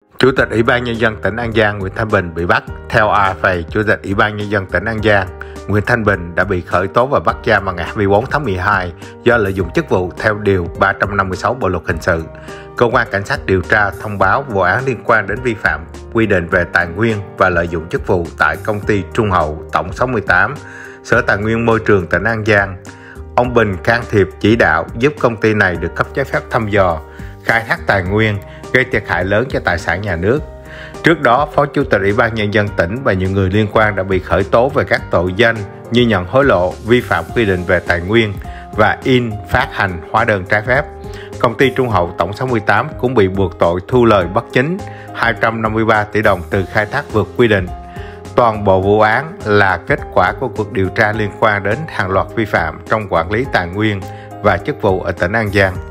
Chủ tịch Ủy ban Nhân dân tỉnh An Giang Nguyễn Thanh Bình bị bắt. Theo AFP, Chủ tịch Ủy ban Nhân dân tỉnh An Giang Nguyễn Thanh Bình đã bị khởi tố và bắt giam vào ngày 24 tháng 12 do lợi dụng chức vụ theo Điều 356 Bộ Luật Hình sự. Cơ quan Cảnh sát điều tra thông báo vụ án liên quan đến vi phạm quy định về tài nguyên và lợi dụng chức vụ tại công ty Trung Hậu Tổng 68, Sở Tài nguyên Môi trường tỉnh An Giang. Ông Bình can thiệp chỉ đạo giúp công ty này được cấp giấy phép thăm dò, khai thác tài nguyên, gây thiệt hại lớn cho tài sản nhà nước. Trước đó, Phó Chủ tịch Ủy ban Nhân dân tỉnh và nhiều người liên quan đã bị khởi tố về các tội danh như nhận hối lộ, vi phạm quy định về tài nguyên và in, phát hành hóa đơn trái phép. Công ty Trung Hậu Tổng 68 cũng bị buộc tội thu lời bất chính 253 tỷ đồng từ khai thác vượt quy định. Toàn bộ vụ án là kết quả của cuộc điều tra liên quan đến hàng loạt vi phạm trong quản lý tài nguyên và chức vụ ở tỉnh An Giang.